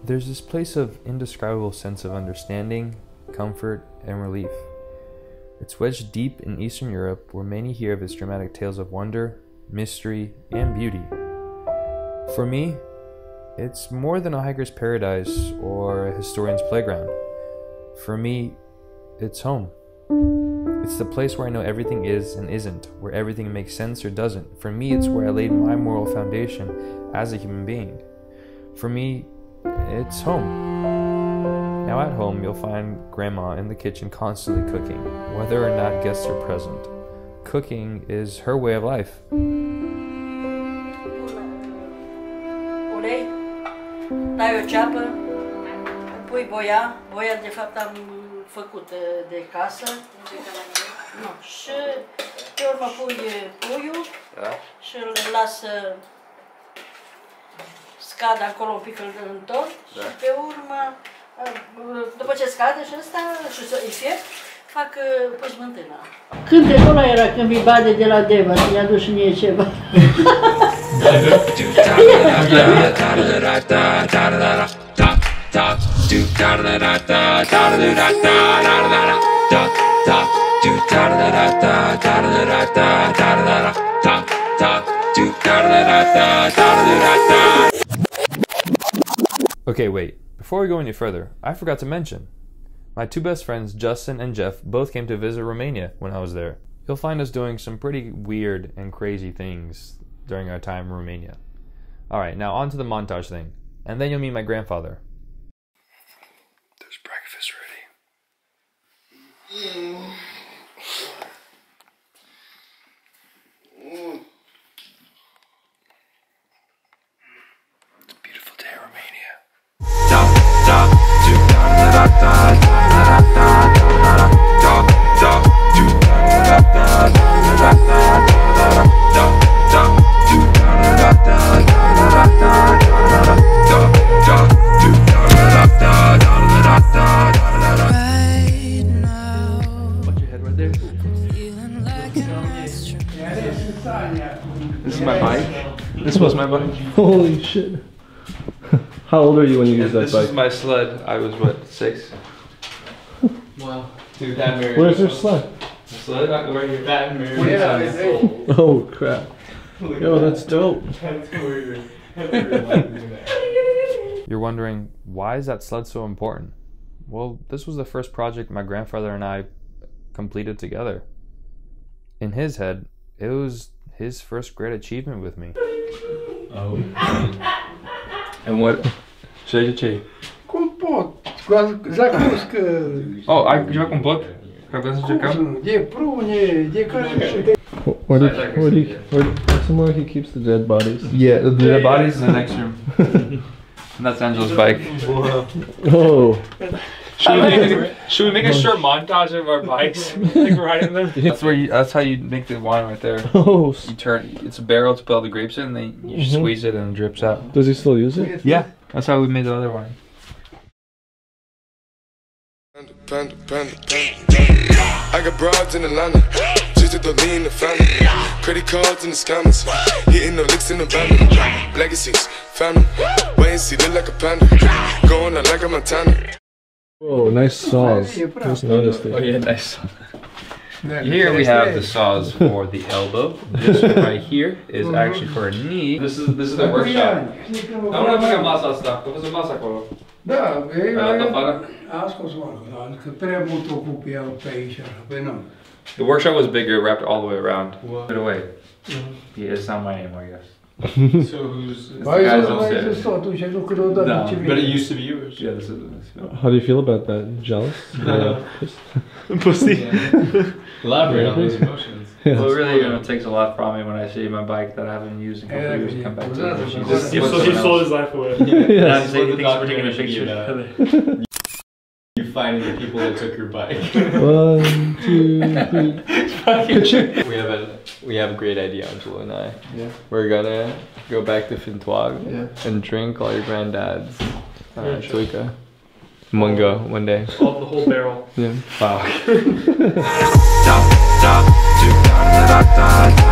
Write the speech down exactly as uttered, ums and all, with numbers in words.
There's this place of indescribable sense of understanding, comfort, and relief. It's wedged deep in Eastern Europe, where many hear of its dramatic tales of wonder, mystery, and beauty. For me, it's more than a hiker's paradise or a historian's playground. For me, it's home. It's the place where I know everything is and isn't, where everything makes sense or doesn't. For me, it's where I laid my moral foundation as a human being. For me, it's home. Now at home, you'll find Grandma in the kitchen constantly cooking, whether or not guests are present. Cooking is her way of life. Ulei, dai o ceapă, pui boia, boia de fapt am făcut de casă. Nu. Și pe urmă pui puiul și îl las scade acolo un pic, îl întorc și pe urmă, după ce scade și ăsta și îi fiept, fac pui smântână. Cântecul ăla era când vii bade de la Deva, să-i aduci mie ceva. Okay, wait. Before we go any further, I forgot to mention. My two best friends, Justin and Jeff, both came to visit Romania when I was there. You'll find us doing some pretty weird and crazy things during our time in Romania. Alright, now on to the montage thing. And then you'll meet my grandfather. There's breakfast ready. Mm. Mm. It's a beautiful day in Romania. This is my bike. This was my bike. Holy shit. How old are you when you used that this bike? This is my sled. I was, what, six? Wow. Dude, that mirror. Where's your sled? The sled? Right here. That mirror. Yeah, yeah. Oh, crap. Yo, that's dope. You're wondering, why is that sled so important? Well, this was the first project my grandfather and I completed together. In his head, it was his first great achievement with me. Oh. And what? Ce ce? Compot. Zacuscă. Oh, ai ceva compot? Că vreau să încercăm? De prune, de care. Where did, where did he, where, somewhere he keeps the dead bodies? Yeah, the dead bodies in the next room. And that's Angel's bike. Oh. Should we, make, should we make a short montage of our bikes? Like we're riding them? That's where you, that's how you make the wine right there. Oh. You turn, it's a barrel to put all the grapes in, and then you mm-hmm. squeeze it and it drips out. Does he still use it? Yeah, that's how we made the other wine. Panda, panda, panda. I got broads in Atlanta, just to lean the family. Credit cards in the scammers, hitting the licks in the van. Legacies, family, wait and see, look like a panda. Going out like a Montana. Whoa, nice saws. Just noticed it. Oh yeah, nice. Here we have the saws for the elbow. This one right here is actually for a knee. This is this is the workshop. I'm gonna make a masa stuff. What was the masa acolo? Da, e afară? A scos oară, că prea mult ocup iau pe aici, pe nu. The workshop was bigger, wrapped all the way around. Put it away. Yeah, it's not mine anymore, I guess. So who's the guys upstairs? No, but it used to be yours. Yeah, this is this. How do you feel about that? Jealous? No. Pussy. Elaborate on those emotions. Yeah. Well, really, you know, it takes a lot from me when I see my bike that I haven't used in a couple of years come back to it. He just, he sold his life away. Yeah, and he thinks we're taking a picture. You finding the people that took your bike. One, two, three. we have a we have a great idea, Angelo and I. Yeah. We're gonna go back to Fintoag yeah. and drink all your granddad's uh, tuika. One go, one day. All the whole barrel. Yeah. Wow.